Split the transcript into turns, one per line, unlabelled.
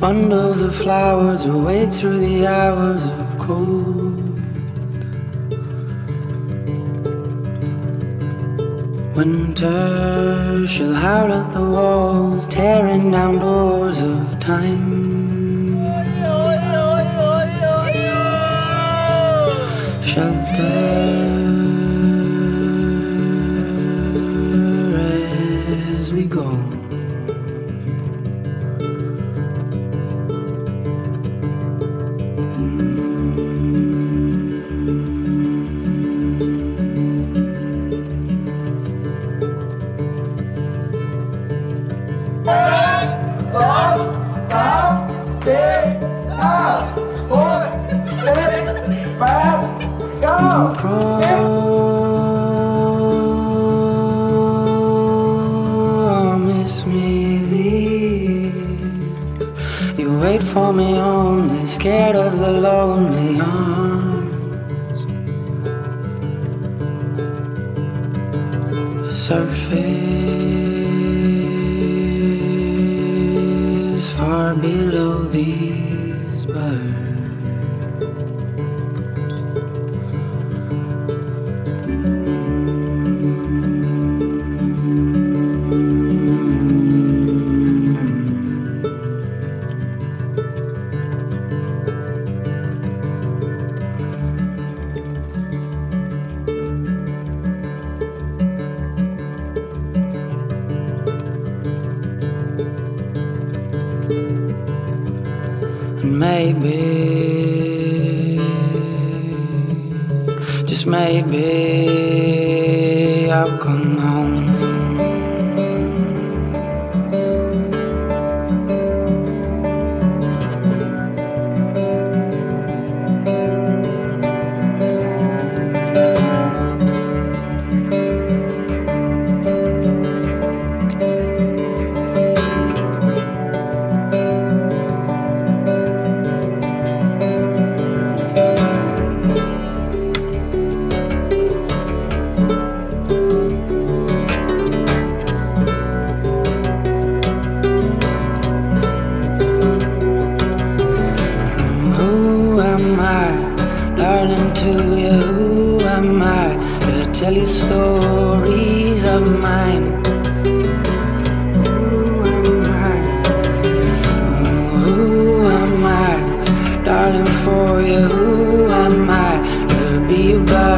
bundles of flowers will wait through the hours of cold. Winter shall howl at the walls, tearing down doors of time. Shelter as we go. Promise me this. You wait for me only, scared of the lonely arms. Surface far below these birds. And maybe, just maybe, I'll come home. Darling, to you, who am I to tell you stories of mine? Who am I, darling, for you? Who am I to be your guide?